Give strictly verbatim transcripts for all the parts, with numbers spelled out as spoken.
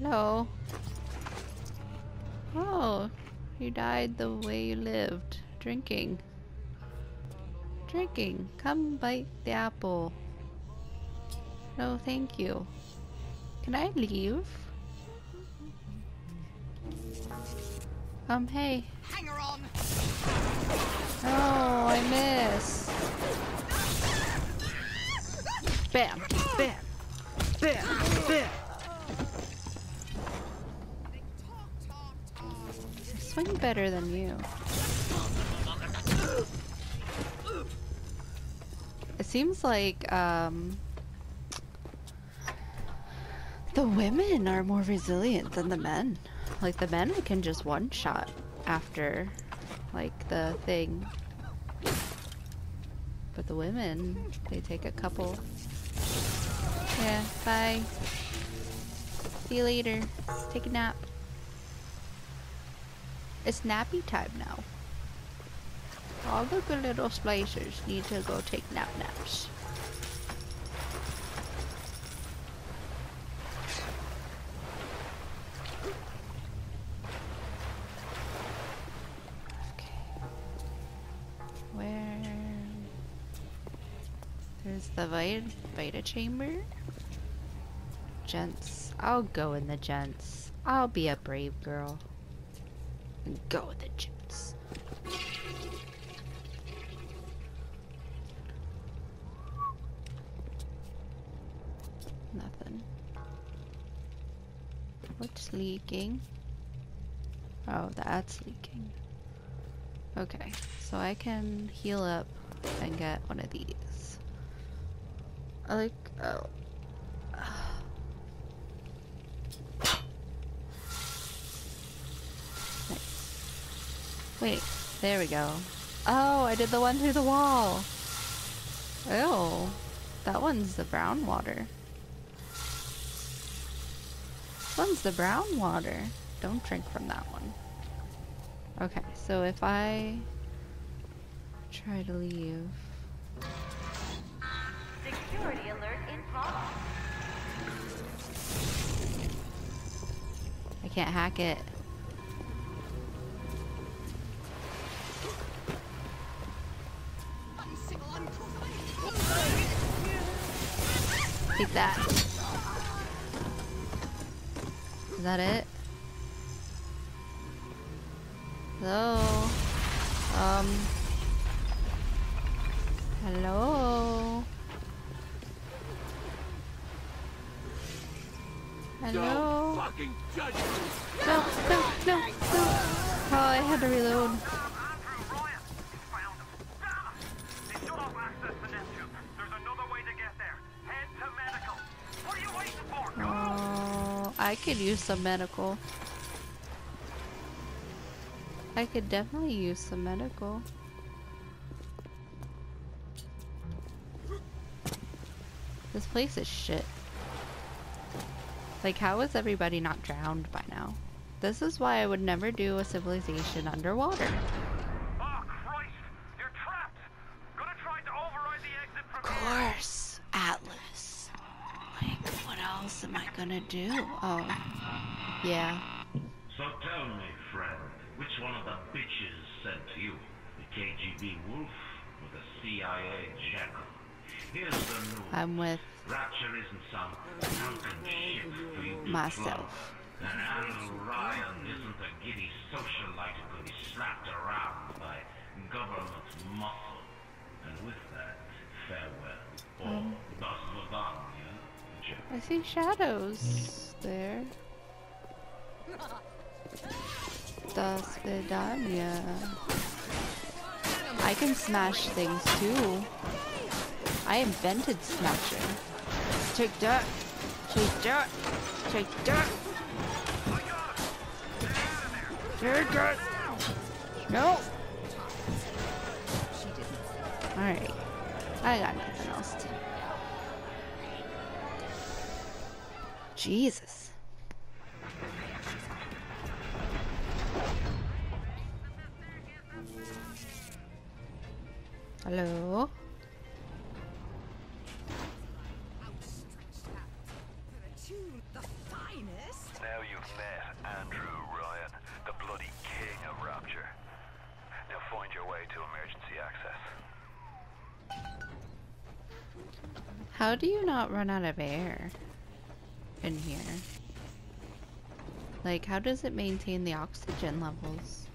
Hello. Oh, you died the way you lived. Drinking. Drinking. Come bite the apple. No, thank you. Can I leave? Um, hey. Hang her on. Oh, I miss. Bam, bam, bam, bam. I swing better than you. It seems like um, the women are more resilient than the men. Like the men can just one shot after like the thing. But the women, they take a couple. Yeah, bye. See you later. Take a nap. It's nappy time now. All the good little splicers need to go take nap naps. There's the Vita, Vita chamber. Gents. I'll go in the gents. I'll be a brave girl. And go with the gents. Nothing. What's leaking? Oh, that's leaking. Okay, so I can heal up and get one of these. I like, oh. Nice. Wait, there we go. Oh, I did the one through the wall. Oh, that one's the brown water. This one's the brown water. Don't drink from that one. Okay, so if I try to leave. Security alert in progress. I can't hack it. Take that. Is that it? Hello? Um. Hello? Hello? Fucking judge me. No, no, no, no. Oh, I had to reload. Oh, I could use some medical. I could definitely use some medical. This place is shit. Like, how is everybody not drowned by now? This is why I would never do a civilization underwater. Oh, Christ! You're trapped! Gonna try to override the exit from Of course, Atlas. Like, what else am I gonna do? Oh, yeah. So tell me, friend, which one of the bitches sent you? The K G B wolf or the C I A jackal? Here's the news. I'm with Rapture isn't some drunken shit for you to myself. float. And Andrew Ryan isn't a giddy socialite who can be slapped around by government muscle. And with that, farewell. Or Um. das Vidania, jackal. I see shadows there. Das Vidania. I can smash things too. I invented smashing. Take that! Take that! Take that! Take that! No! Alright. I got nothing else to. Jesus. Hello? The finest. Now you've met Andrew Ryan, the bloody king of Rapture. Now find your way to emergency access. How do you not run out of air in here? Like, how does it maintain the oxygen levels?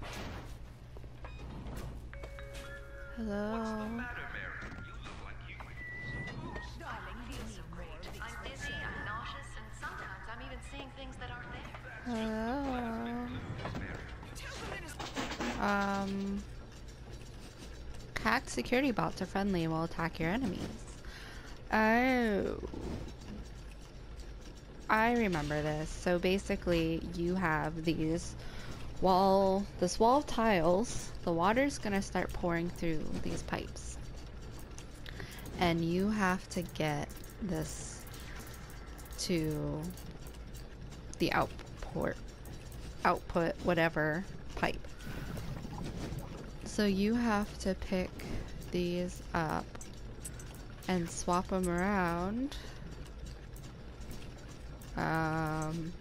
Hello? matter, Mary? You look like you. So great. I'm dizzy, I'm nauseous, and sometimes I'm even seeing things that aren't there. Hello? Um... Hack security bots are friendly and will attack your enemies. Oh. I remember this. So basically, you have these wall, this wall of tiles. The water's gonna start pouring through these pipes. And you have to get this to the output, output, whatever pipe. So you have to pick these up and swap them around um,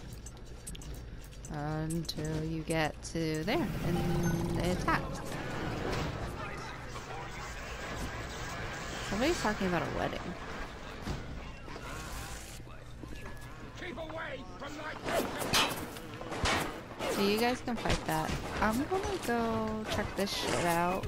until you get to there and it's hacked. Somebody's talking about a wedding. Keep away from my So you guys can fight that. I'm gonna go check this shit out.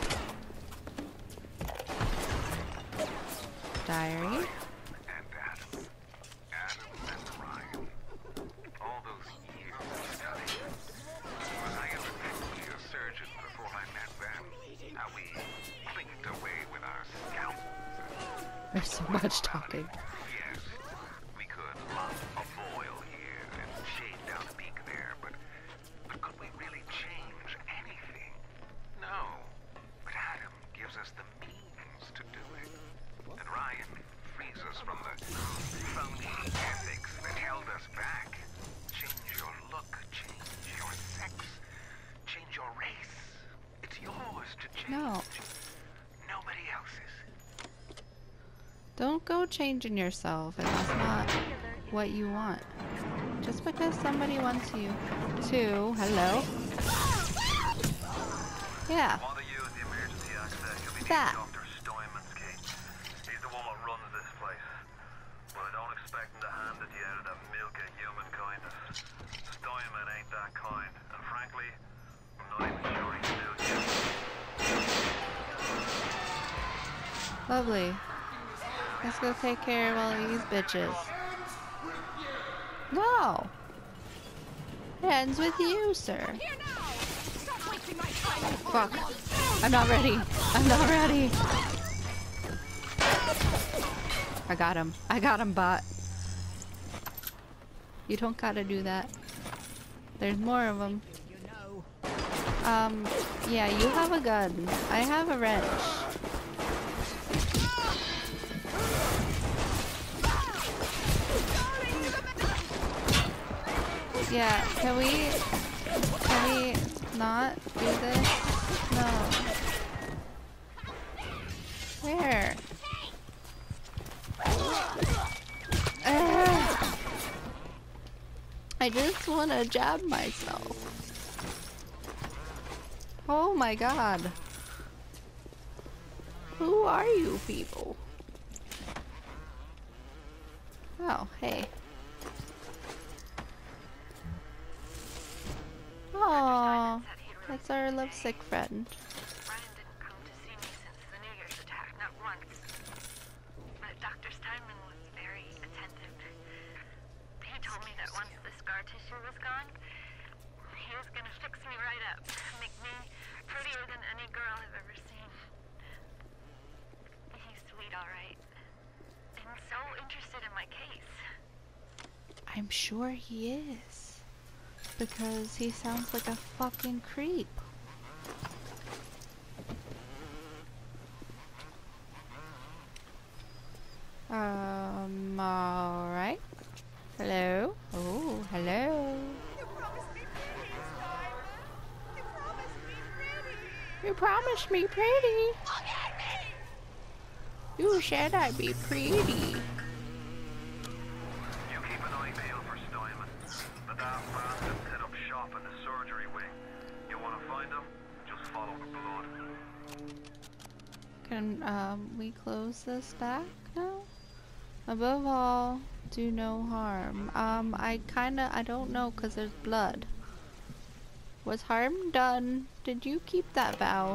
Diary. And Adam. Adam and Ryan. All those years of study. When I was a nuclear surgeon before I met them, how we clicked away with our scalpels. There's so much talking. Yes, we could lump a boil here and shave down a beak there, but, but could we really change anything? No. But Adam gives us the means to do it. And Ryan frees us from the phony ethics that held us back. Change your look, change your sex, change your race. It's yours to change. No. Nobody else's. Don't go changing yourself if that's not what you want. Just because somebody wants you to. Hello? Yeah. Want to use the emergency access? You'll be That. needing Doctor Stoyman's key. He's the one that runs this place. But I don't expect him to hand it to you out of the milk of human kindness. Stoyman ain't that kind. And frankly, I'm not even sure he still you. Lovely. Let's go take care of all these bitches. No! It ends with you, sir. Fuck. I'm not ready. I'm not ready. I got him. I got him, bot. You don't gotta do that. There's more of them. Um, yeah, you have a gun. I have a wrench. Yeah, can we, can we not do this? No. Where? Ugh. I just want to jab myself. Oh my god. Who are you people? Oh, hey. Aww, that's our lovesick friend. Brian didn't come to see me since the New Year's attack, not once. But Doctor Steinman was very attentive. He told me that once the scar tissue was gone, he was gonna fix me right up, make me prettier than any girl I've ever seen. He's sweet, all right. And so interested in my case. I'm sure he is. Because he sounds like a fucking creep. Um, alright. Hello? Oh, hello. You promised me pretty, Steinman. You promised me pretty. You promised me pretty. Look at me. You said I'd be pretty. You keep an eye peeled for Stoyman. Can um we close this back now? Above all, do no harm. Um, I kinda I don't know, cause there's blood. Was harm done? Did you keep that vow?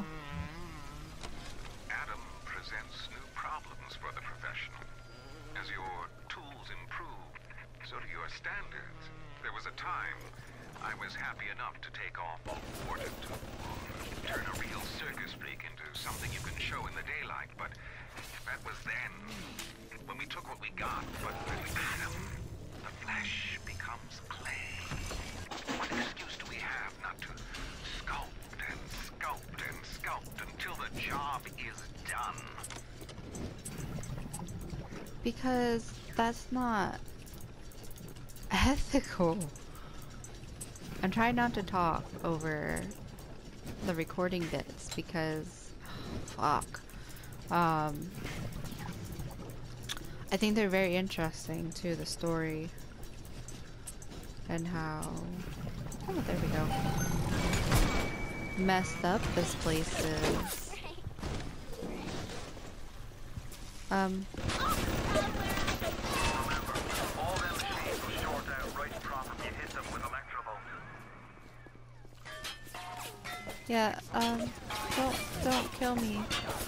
Adam presents new problems for the professional. As your tools improve, so do your standards. There was a time I was happy enough to take off a warden to turn a real circus freak into something you can show in the daylight, but that was then. When we took what we got, but with Adam, the flesh becomes clay. What excuse do we have not to sculpt and sculpt and sculpt until the job is done? Because that's not ethical. I'm trying not to talk over the recording bits because fuck. Um I think they're very interesting too, the story and how oh there we go. Messed up this place is. Um Yeah, um don't don't kill me.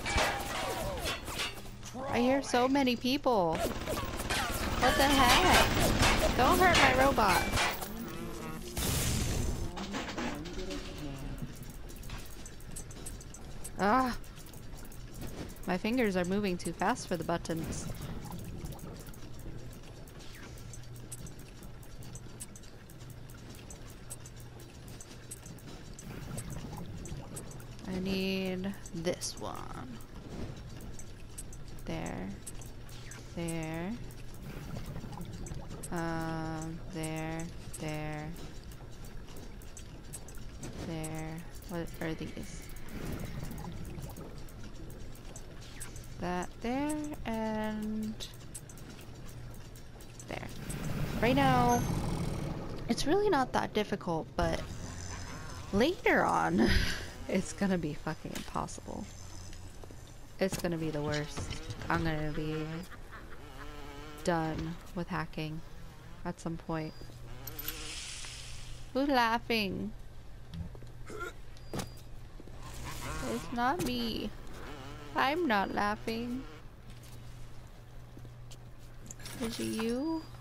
I hear so many people. What the heck? Don't hurt my robot. Ah. My fingers are moving too fast for the buttons. I need this one. There. There. Um, there. There. There. What are these? That there and there. Right now, it's really not that difficult, but later on, it's gonna be fucking impossible. It's gonna be the worst. I'm gonna be done with hacking at some point. Who's laughing? It's not me. I'm not laughing. Is it you?